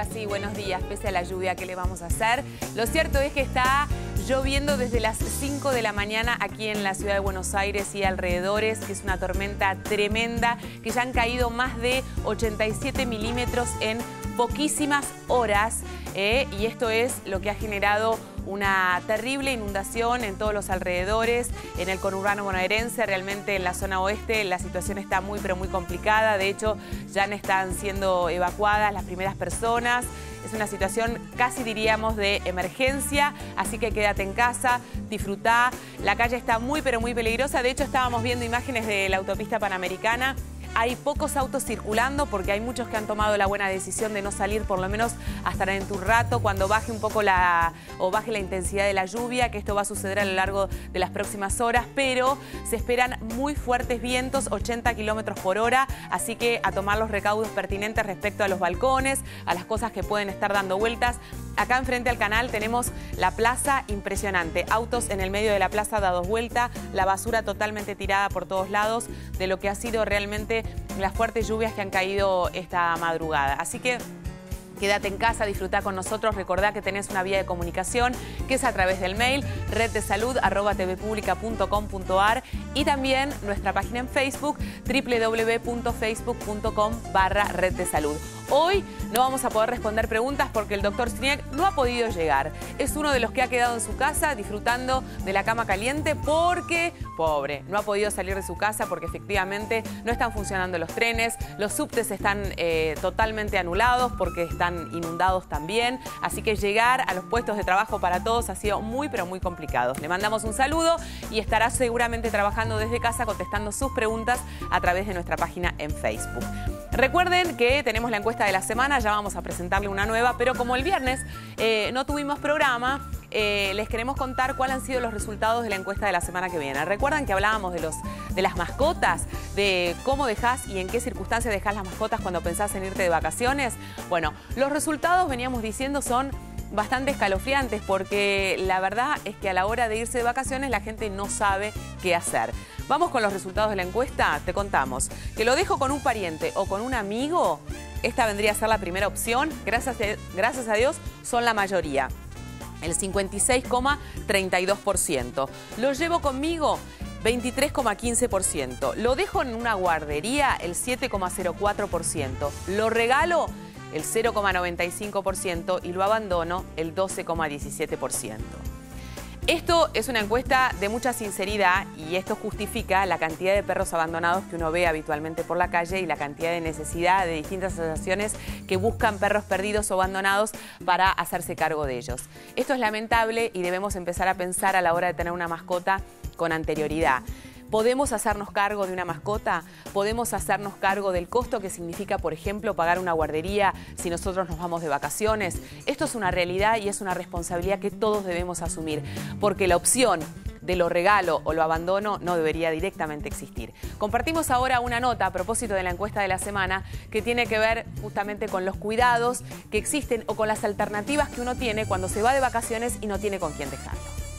Hola, sí, buenos días. Pese a la lluvia, ¿qué le vamos a hacer? Lo cierto es que está lloviendo desde las 5 de la mañana aquí en la ciudad de Buenos Aires y alrededores, que es una tormenta tremenda, que ya han caído más de 87 milímetros en poquísimas horas, y esto es lo que ha generado una terrible inundación en todos los alrededores, en el conurbano bonaerense. Realmente en la zona oeste la situación está muy pero muy complicada. De hecho, ya están siendo evacuadas las primeras personas. Es una situación casi diríamos de emergencia, así que quédate en casa, disfrutá. La calle está muy pero muy peligrosa. De hecho, estábamos viendo imágenes de la autopista Panamericana. Hay pocos autos circulando porque hay muchos que han tomado la buena decisión de no salir por lo menos hasta dentro de un rato, cuando baje un poco baje la intensidad de la lluvia, que esto va a suceder a lo largo de las próximas horas, pero se esperan muy fuertes vientos, 80 kilómetros por hora, así que a tomar los recaudos pertinentes respecto a los balcones, a las cosas que pueden estar dando vueltas. Acá enfrente al canal tenemos la plaza, impresionante, autos en el medio de la plaza dados vuelta, la basura totalmente tirada por todos lados de lo que ha sido realmente las fuertes lluvias que han caído esta madrugada. Así que quédate en casa, disfrutá con nosotros. Recordá que tenés una vía de comunicación que es a través del mail reddesalud@tvpublica.com.ar y también nuestra página en Facebook www.facebook.com/reddesalud. Hoy no vamos a poder responder preguntas porque el doctor Strinek no ha podido llegar. Es uno de los que ha quedado en su casa disfrutando de la cama caliente porque, pobre, no ha podido salir de su casa porque efectivamente no están funcionando los trenes, los subtes están totalmente anulados porque están inundados también. Así que llegar a los puestos de trabajo para todos ha sido muy pero muy complicado. Le mandamos un saludo y estará seguramente trabajando desde casa contestando sus preguntas a través de nuestra página en Facebook. Recuerden que tenemos la encuesta de la semana, ya vamos a presentarle una nueva, pero como el viernes no tuvimos programa, les queremos contar cuáles han sido los resultados de la encuesta de la semana que viene. ¿Recuerdan que hablábamos de las mascotas? De cómo dejás y en qué circunstancias dejás las mascotas cuando pensás en irte de vacaciones. Bueno, los resultados, veníamos diciendo, son bastante escalofriantes porque la verdad es que a la hora de irse de vacaciones la gente no sabe qué hacer. Vamos con los resultados de la encuesta. Te contamos que lo dejo con un pariente o con un amigo. Esta vendría a ser la primera opción. Gracias a Dios son la mayoría, el 56,32%. Lo llevo conmigo, 23,15%. Lo dejo en una guardería, el 7,04%. Lo regalo, el 0,95%. Y lo abandono, el 12,17%. Esto es una encuesta de mucha sinceridad y esto justifica la cantidad de perros abandonados que uno ve habitualmente por la calle y la cantidad de necesidad de distintas asociaciones que buscan perros perdidos o abandonados para hacerse cargo de ellos. Esto es lamentable y debemos empezar a pensar a la hora de tener una mascota con anterioridad. ¿Podemos hacernos cargo de una mascota? ¿Podemos hacernos cargo del costo que significa, por ejemplo, pagar una guardería si nosotros nos vamos de vacaciones? Esto es una realidad y es una responsabilidad que todos debemos asumir, porque la opción de lo regalo o lo abandono no debería directamente existir. Compartimos ahora una nota a propósito de la encuesta de la semana que tiene que ver justamente con los cuidados que existen o con las alternativas que uno tiene cuando se va de vacaciones y no tiene con quién dejarlo.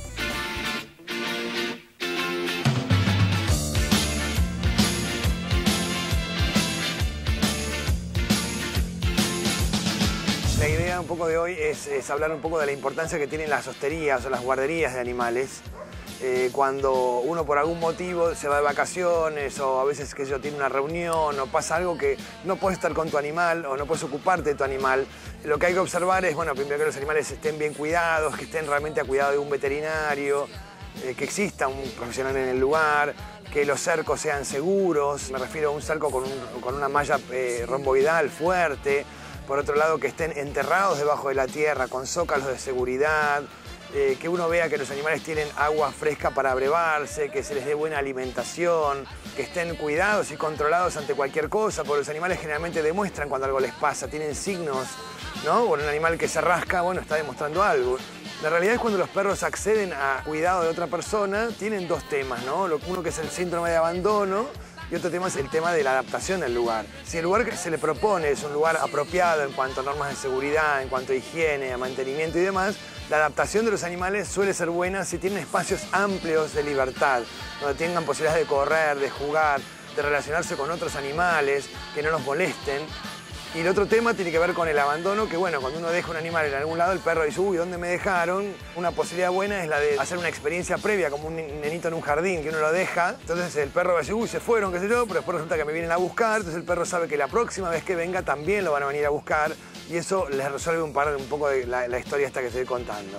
La idea un poco de hoy es hablar un poco de la importancia que tienen las hosterías o las guarderías de animales. Cuando uno por algún motivo se va de vacaciones o a veces que tiene una reunión o pasa algo que no puedes estar con tu animal o no puedes ocuparte de tu animal, lo que hay que observar es, bueno, primero que los animales estén bien cuidados, que estén realmente a cuidado de un veterinario, que exista un profesional en el lugar, que los cercos sean seguros, me refiero a un cerco con una malla romboidal fuerte. Por otro lado, que estén enterrados debajo de la tierra, con zócalos de seguridad, que uno vea que los animales tienen agua fresca para abrevarse, que se les dé buena alimentación, que estén cuidados y controlados ante cualquier cosa, porque los animales generalmente demuestran cuando algo les pasa, tienen signos, ¿no? Bueno, un animal que se rasca, bueno, está demostrando algo. La realidad es cuando los perros acceden a cuidado de otra persona, tienen dos temas, ¿no? Uno que es el síndrome de abandono, y otro tema es el tema de la adaptación del lugar. Si el lugar que se le propone es un lugar apropiado en cuanto a normas de seguridad, en cuanto a higiene, a mantenimiento y demás, la adaptación de los animales suele ser buena si tienen espacios amplios de libertad, donde tengan posibilidades de correr, de jugar, de relacionarse con otros animales, que no los molesten. Y el otro tema tiene que ver con el abandono, que bueno, cuando uno deja un animal en algún lado, el perro dice, uy, ¿dónde me dejaron? Una posibilidad buena es la de hacer una experiencia previa, como un nenito en un jardín, que uno lo deja. Entonces el perro va a decir, uy, se fueron, qué sé yo, pero después resulta que me vienen a buscar. Entonces el perro sabe que la próxima vez que venga también lo van a venir a buscar. Y eso les resuelve un poco de la historia esta que estoy contando.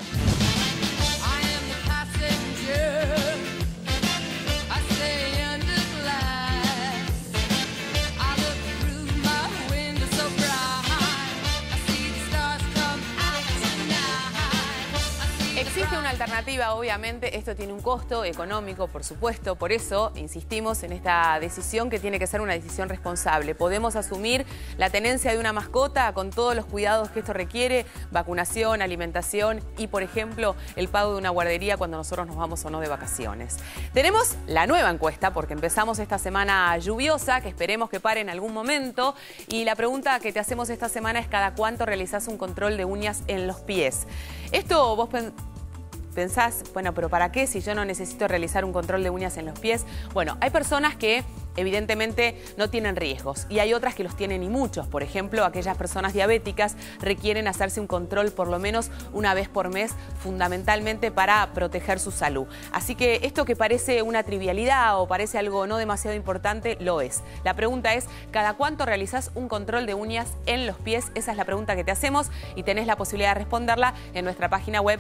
Existe una alternativa, obviamente, esto tiene un costo económico, por supuesto, por eso insistimos en esta decisión que tiene que ser una decisión responsable. Podemos asumir la tenencia de una mascota con todos los cuidados que esto requiere, vacunación, alimentación y, por ejemplo, el pago de una guardería cuando nosotros nos vamos o no de vacaciones. Tenemos la nueva encuesta porque empezamos esta semana lluviosa, que esperemos que pare en algún momento, y la pregunta que te hacemos esta semana es ¿cada cuánto realizás un control de uñas en los pies? Esto vos pensás, bueno, pero ¿para qué si yo no necesito realizar un control de uñas en los pies? Bueno, hay personas que evidentemente no tienen riesgos y hay otras que los tienen y muchos. Por ejemplo, aquellas personas diabéticas requieren hacerse un control por lo menos una vez por mes, fundamentalmente para proteger su salud. Así que esto que parece una trivialidad o parece algo no demasiado importante, lo es. La pregunta es, ¿cada cuánto realizás un control de uñas en los pies? Esa es la pregunta que te hacemos y tenés la posibilidad de responderla en nuestra página web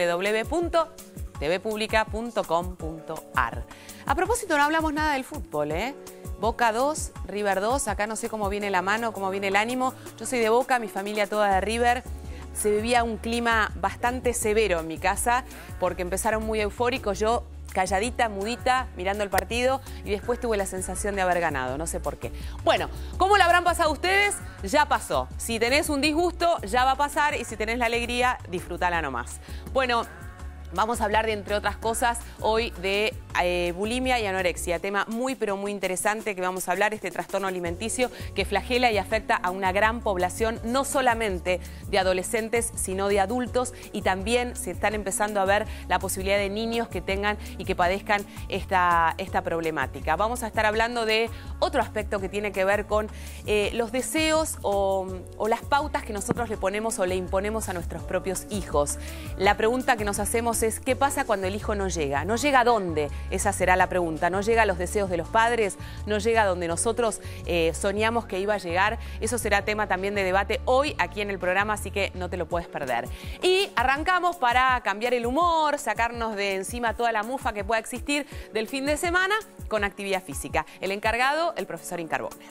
www.tvpublica.com.ar. A propósito, no hablamos nada del fútbol, ¿eh? Boca 2, River 2, acá no sé cómo viene la mano, cómo viene el ánimo. Yo soy de Boca, mi familia toda de River. Se vivía un clima bastante severo en mi casa porque empezaron muy eufóricos, yo calladita, mudita, mirando el partido y después tuve la sensación de haber ganado, no sé por qué. Bueno, ¿cómo la habrán pasado ustedes? Ya pasó. Si tenés un disgusto, ya va a pasar y si tenés la alegría, disfrutala nomás. Bueno, vamos a hablar de, entre otras cosas, hoy de bulimia y anorexia, tema muy pero muy interesante que vamos a hablar, este trastorno alimenticio que flagela y afecta a una gran población, no solamente de adolescentes, sino de adultos, y también se están empezando a ver la posibilidad de niños que tengan y que padezcan esta problemática. Vamos a estar hablando de otro aspecto que tiene que ver con los deseos o las pautas que nosotros le ponemos o le imponemos a nuestros propios hijos. La pregunta que nos hacemos es, ¿qué pasa cuando el hijo no llega? ¿No llega a dónde? Esa será la pregunta. ¿No llega a los deseos de los padres? ¿No llega a donde nosotros soñamos que iba a llegar? Eso será tema también de debate hoy aquí en el programa, así que no te lo puedes perder. Y arrancamos para cambiar el humor, sacarnos de encima toda la mufa que pueda existir del fin de semana con actividad física. El encargado, el profesor Incarbone.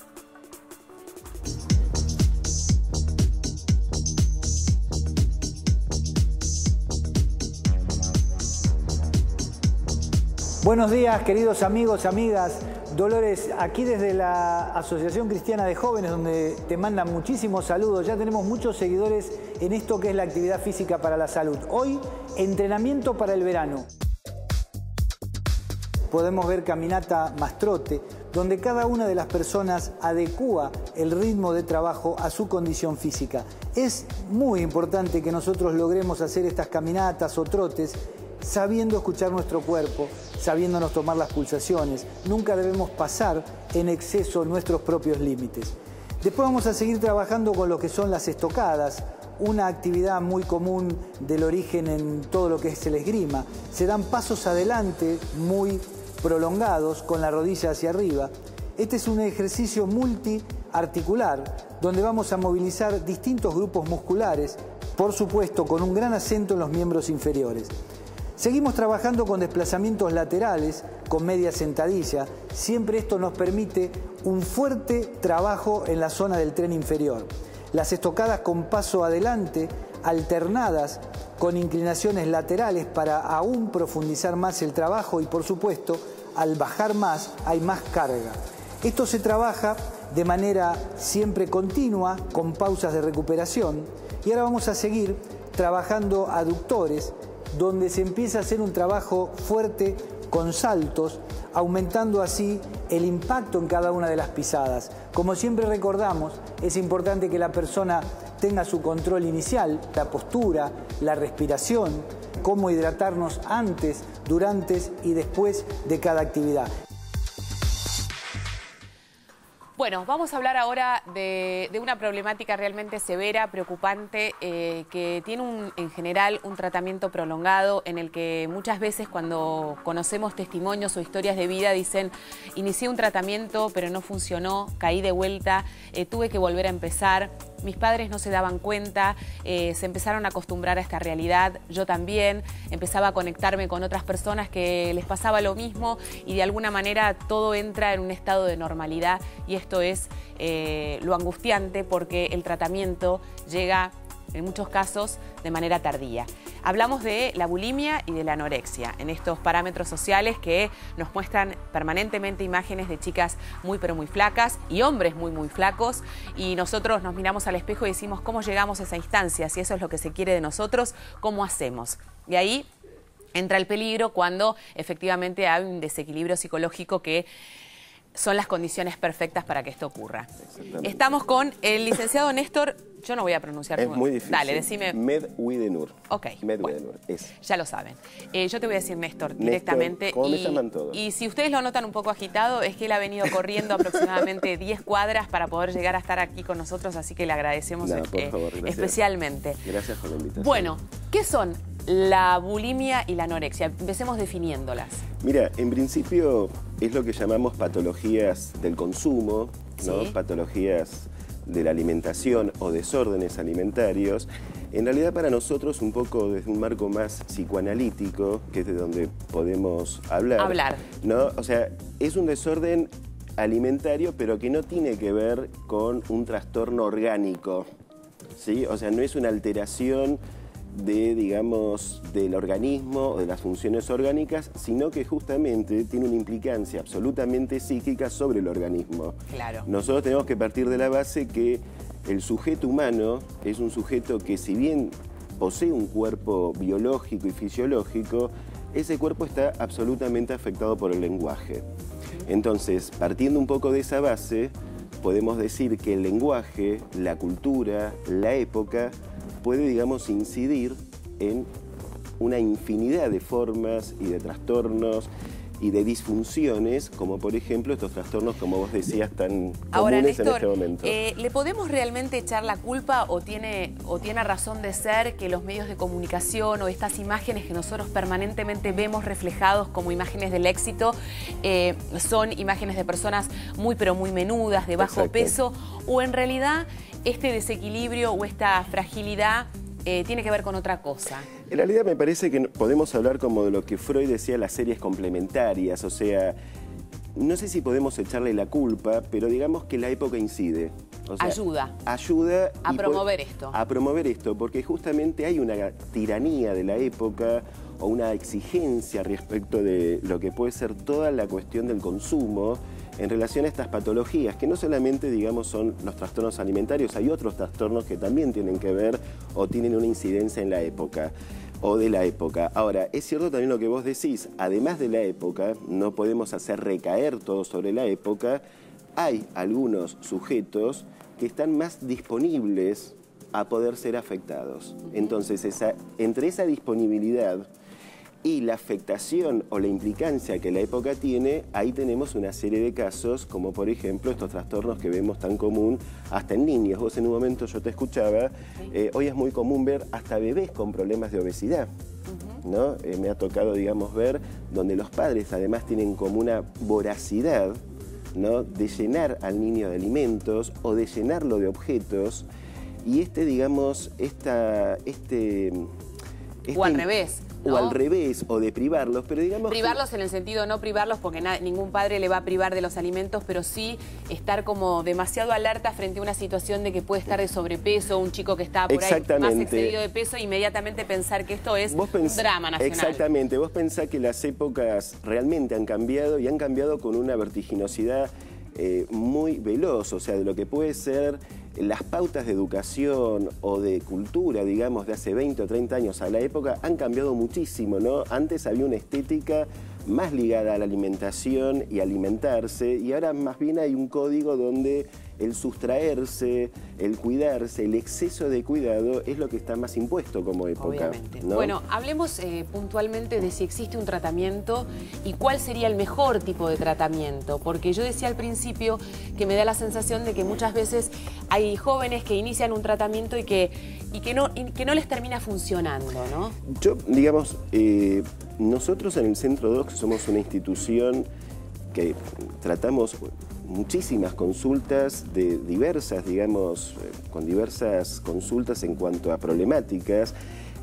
Buenos días, queridos amigos, amigas. Dolores, aquí desde la Asociación Cristiana de Jóvenes, donde te mandan muchísimos saludos. Ya tenemos muchos seguidores en esto que es la actividad física para la salud. Hoy, entrenamiento para el verano. Podemos ver caminata más trote, donde cada una de las personas adecúa el ritmo de trabajo a su condición física. Es muy importante que nosotros logremos hacer estas caminatas o trotes sabiendo escuchar nuestro cuerpo, sabiéndonos tomar las pulsaciones. Nunca debemos pasar en exceso nuestros propios límites. Después vamos a seguir trabajando con lo que son las estocadas, una actividad muy común del origen en todo lo que es el esgrima. Se dan pasos adelante muy prolongados con la rodilla hacia arriba. Este es un ejercicio multiarticular donde vamos a movilizar distintos grupos musculares, por supuesto con un gran acento en los miembros inferiores. Seguimos trabajando con desplazamientos laterales, con media sentadilla. Siempre esto nos permite un fuerte trabajo en la zona del tren inferior. Las estocadas con paso adelante, alternadas con inclinaciones laterales para aún profundizar más el trabajo y, por supuesto, al bajar más hay más carga. Esto se trabaja de manera siempre continua, con pausas de recuperación. Y ahora vamos a seguir trabajando aductores, donde se empieza a hacer un trabajo fuerte con saltos, aumentando así el impacto en cada una de las pisadas. Como siempre recordamos, es importante que la persona tenga su control inicial, la postura, la respiración, cómo hidratarnos antes, durante y después de cada actividad. Bueno, vamos a hablar ahora de una problemática realmente severa, preocupante, que tiene en general un tratamiento prolongado en el que muchas veces cuando conocemos testimonios o historias de vida dicen: inicié un tratamiento pero no funcionó, caí de vuelta, tuve que volver a empezar. Mis padres no se daban cuenta, se empezaron a acostumbrar a esta realidad, yo también, empezaba a conectarme con otras personas que les pasaba lo mismo y de alguna manera todo entra en un estado de normalidad, y esto es lo angustiante porque el tratamiento llega en muchos casos de manera tardía. Hablamos de la bulimia y de la anorexia, en estos parámetros sociales que nos muestran permanentemente imágenes de chicas muy pero muy flacas y hombres muy muy flacos, y nosotros nos miramos al espejo y decimos: ¿cómo llegamos a esa instancia? Si eso es lo que se quiere de nosotros, ¿cómo hacemos? Y ahí entra el peligro cuando efectivamente hay un desequilibrio psicológico que son las condiciones perfectas para que esto ocurra. Estamos con el licenciado Néstor, yo no voy a pronunciar es tu... muy difícil. Dale, decime. Medwidenur. Ok. Medwidenur, bueno, ya lo saben. Yo te voy a decir Néstor directamente. ¿Cómo me llaman todos? Y si ustedes lo notan un poco agitado, es que él ha venido corriendo aproximadamente 10 cuadras para poder llegar a estar aquí con nosotros, así que le agradecemos por favor, especialmente. Gracias por la invitación. Bueno, ¿qué son la bulimia y la anorexia? Empecemos definiéndolas. Mira, en principio es lo que llamamos patologías del consumo, ¿no? Sí. Patologías de la alimentación o desórdenes alimentarios. En realidad para nosotros un poco desde un marco más psicoanalítico, que es de donde podemos hablar. ¿No? O sea, es un desorden alimentario pero que no tiene que ver con un trastorno orgánico, ¿sí? O sea, no es una alteración de, digamos, del organismo o de las funciones orgánicas, sino que justamente tiene una implicancia absolutamente psíquica sobre el organismo. Claro. Nosotros tenemos que partir de la base que el sujeto humano es un sujeto que, si bien posee un cuerpo biológico y fisiológico, ese cuerpo está absolutamente afectado por el lenguaje. Entonces, partiendo un poco de esa base, podemos decir que el lenguaje, la cultura, la época puede, digamos, incidir en una infinidad de formas y de trastornos y de disfunciones, como por ejemplo estos trastornos, como vos decías, tan Ahora, comunes Néstor, en este momento. ¿le podemos realmente echar la culpa o tiene razón de ser que los medios de comunicación o estas imágenes que nosotros permanentemente vemos reflejados como imágenes del éxito son imágenes de personas muy pero muy menudas, de bajo peso, o en realidad este desequilibrio o esta fragilidad tiene que ver con otra cosa? En realidad me parece que podemos hablar como de lo que Freud decía, las series complementarias, o sea, no sé si podemos echarle la culpa, pero digamos que la época incide. O sea, ayuda a promover esto. A promover esto, porque justamente hay una tiranía de la época o una exigencia respecto de lo que puede ser toda la cuestión del consumo en relación a estas patologías, que no solamente, digamos, son los trastornos alimentarios, hay otros trastornos que también tienen que ver o tienen una incidencia en la época o de la época. Ahora, es cierto también lo que vos decís, además de la época, no podemos hacer recaer todo sobre la época, hay algunos sujetos que están más disponibles a poder ser afectados. Entonces, entre esa disponibilidad y la afectación o la implicancia que la época tiene, ahí tenemos una serie de casos, como por ejemplo estos trastornos que vemos tan común hasta en niños. Vos en un momento, yo te escuchaba, hoy es muy común ver hasta bebés con problemas de obesidad, ¿no? Me ha tocado, digamos, ver donde los padres además tienen como una voracidad, ¿no?, de llenar al niño de alimentos o de llenarlo de objetos, y digamos, o al revés, ¿no? O al revés, o de privarlos, pero digamos... Privarlos en el sentido de no privarlos porque ningún padre le va a privar de los alimentos, pero sí estar como demasiado alerta frente a una situación de que puede estar de sobrepeso, un chico que está por ahí más excedido de peso, inmediatamente pensar que esto es un drama nacional. Exactamente, vos pensás que las épocas realmente han cambiado y han cambiado con una vertiginosidad muy veloz, o sea, de lo que puede ser las pautas de educación o de cultura, digamos, de hace 20 o 30 años a la época han cambiado muchísimo, ¿no? Antes había una estética más ligada a la alimentación y alimentarse, y ahora más bien hay un código donde el sustraerse, el cuidarse, el exceso de cuidado es lo que está más impuesto como época. Obviamente. ¿No? Bueno, hablemos puntualmente de si existe un tratamiento y cuál sería el mejor tipo de tratamiento, porque yo decía al principio que me da la sensación de que muchas veces hay jóvenes que inician un tratamiento y que no les termina funcionando, ¿no? Yo, digamos, nosotros en el Centro Docs somos una institución que tratamos muchísimas consultas de diversas, digamos, con diversas consultas en cuanto a problemáticas.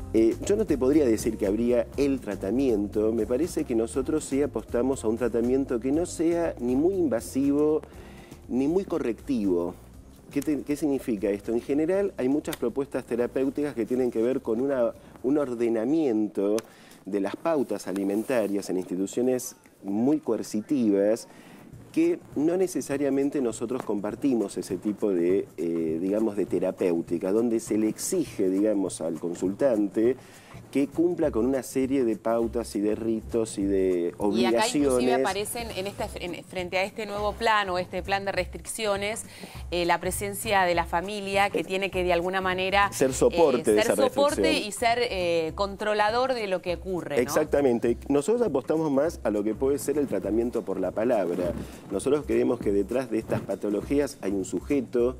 Yo no te podría decir que habría el tratamiento, me parece que nosotros sí apostamos a un tratamiento que no sea ni muy invasivo ni muy correctivo. ¿Qué significa esto? En general hay muchas propuestas terapéuticas que tienen que ver con un ordenamiento de las pautas alimentarias en instituciones muy coercitivas, que no necesariamente nosotros compartimos ese tipo de, digamos, de terapéutica, donde se le exige, digamos, al consultante que cumpla con una serie de pautas y de ritos y de obligaciones. Y acá inclusive aparecen frente a este nuevo plan o este plan de restricciones, la presencia de la familia que tiene que de alguna manera ser soporte de esa restricción y ser controlador de lo que ocurre, ¿no? Exactamente. Nosotros apostamos más a lo que puede ser el tratamiento por la palabra. Nosotros creemos que detrás de estas patologías hay un sujeto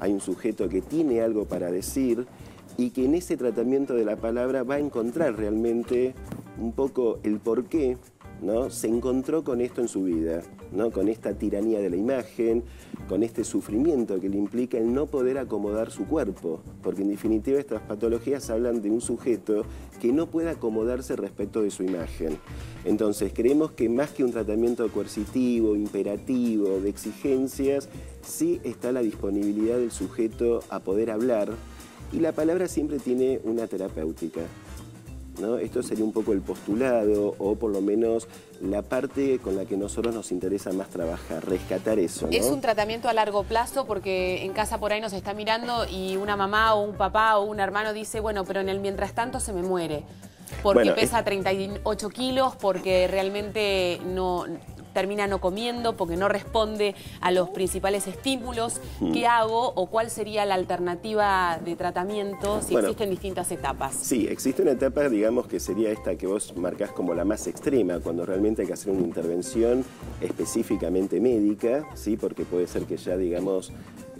que tiene algo para decir, y que en ese tratamiento de la palabra va a encontrar realmente un poco el porqué, ¿no? Se encontró con esto en su vida, ¿no? Con esta tiranía de la imagen, con este sufrimiento que le implica el no poder acomodar su cuerpo, porque en definitiva estas patologías hablan de un sujeto que no puede acomodarse respecto de su imagen. Entonces creemos que más que un tratamiento coercitivo, imperativo, de exigencias, sí está la disponibilidad del sujeto a poder hablar. Y la palabra siempre tiene una terapéutica, ¿no? Esto sería un poco el postulado, o por lo menos la parte con la que a nosotros nos interesa más trabajar, rescatar eso, ¿no? Es un tratamiento a largo plazo, porque en casa por ahí nos está mirando y una mamá o un papá o un hermano dice, bueno, pero en el mientras tanto se me muere, porque pesa 38 kilos, porque realmente termina no comiendo, porque no responde a los principales estímulos. ¿Qué hago o cuál sería la alternativa de tratamiento si existen distintas etapas? Sí, existe una etapa, digamos, que sería esta que vos marcás como la más extrema, cuando realmente hay que hacer una intervención específicamente médica, ¿sí? Porque puede ser que ya, digamos,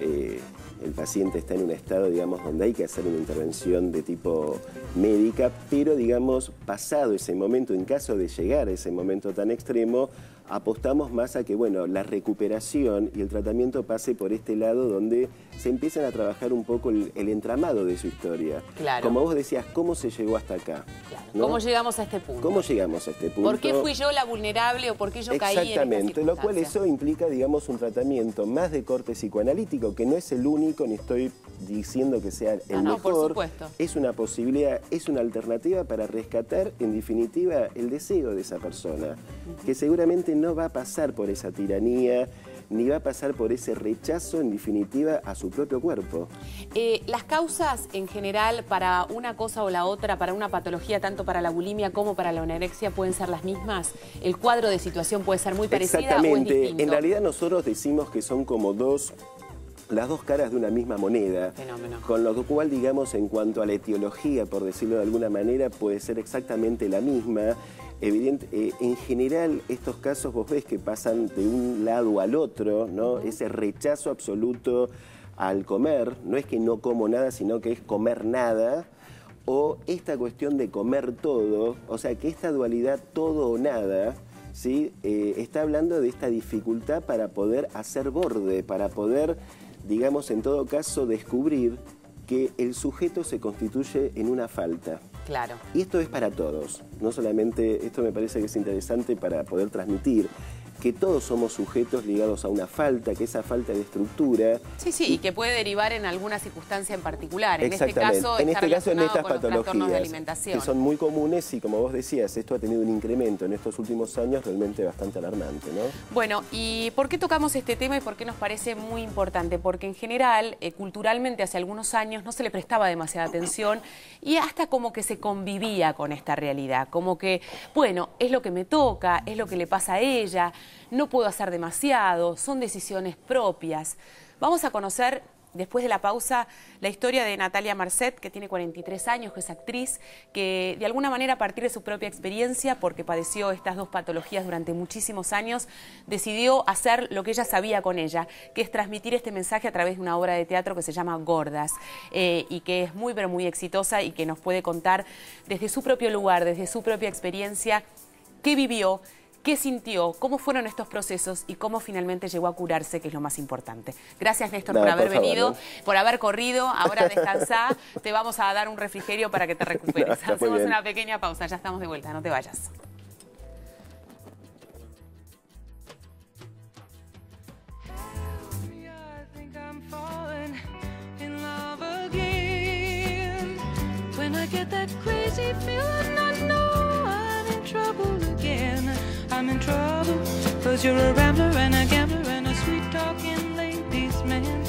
el paciente está en un estado, digamos, donde hay que hacer una intervención de tipo médica, pero, digamos, pasado ese momento, en caso de llegar a ese momento tan extremo, apostamos más a que, bueno, la recuperación y el tratamiento pase por este lado donde se empiezan a trabajar un poco el entramado de su historia. Claro. Como vos decías, ¿cómo se llegó hasta acá? Claro. ¿No? ¿Cómo llegamos a este punto? ¿Cómo llegamos a este punto? ¿Por qué fui yo la vulnerable o por qué yo caí en esta Exactamente, lo cual eso implica, digamos, un tratamiento más de corte psicoanalítico, que no es el único, ni estoy diciendo que sea el mejor. Por supuesto. Es una posibilidad, es una alternativa para rescatar, en definitiva, el deseo de esa persona, que seguramente no va a pasar por esa tiranía, ni va a pasar por ese rechazo, en definitiva, a su propio cuerpo. Las causas, en general, para una cosa o la otra, para una patología, tanto para la bulimia como para la anorexia, ¿pueden ser las mismas? ¿El cuadro de situación puede ser muy parecida o es distinto? En realidad nosotros decimos que son como las dos caras de una misma moneda. Fenómeno. Con lo cual, digamos, en cuanto a la etiología, por decirlo de alguna manera, puede ser exactamente la misma. En general, estos casos vos ves que pasan de un lado al otro, ¿no? Ese rechazo absoluto al comer, no es que no como nada, sino que es comer nada, o esta cuestión de comer todo, o sea, que esta dualidad todo o nada, ¿sí? Está hablando de esta dificultad para poder hacer borde, para poder, digamos, en todo caso, descubrir que el sujeto se constituye en una falta. Claro. Y esto es para todos, no solamente, esto me parece que es interesante para poder transmitir. que todos somos sujetos ligados a una falta, que esa falta de estructura... Sí, sí, y que puede derivar en alguna circunstancia en particular. En este Exactamente. caso, en este caso, en estas con los trastornos de alimentación. que son muy comunes y, como vos decías, esto ha tenido un incremento en estos últimos años realmente bastante alarmante, ¿no? Bueno, ¿y por qué tocamos este tema y por qué nos parece muy importante? Porque en general, culturalmente, hace algunos años no se le prestaba demasiada atención y hasta como que se convivía con esta realidad, como que, bueno, es lo que me toca, es lo que le pasa a ella, no puedo hacer demasiado, son decisiones propias. Vamos a conocer, después de la pausa, la historia de Natalia Marcet, que tiene 43 años, que es actriz, que de alguna manera, a partir de su propia experiencia, porque padeció estas dos patologías durante muchísimos años, decidió hacer lo que ella sabía con ella, que es transmitir este mensaje a través de una obra de teatro que se llama Gordas, y que es muy, pero muy exitosa y que nos puede contar desde su propio lugar, desde su propia experiencia, qué vivió, qué sintió, cómo fueron estos procesos y cómo finalmente llegó a curarse, que es lo más importante. Gracias, Néstor, por haber venido, por haber corrido. Ahora descansá, te vamos a dar un refrigerio para que te recuperes. Hacemos una pequeña pausa, ya estamos de vuelta, no te vayas. I'm in trouble, 'cause you're a rambler and a gambler and a sweet-talking ladies' man.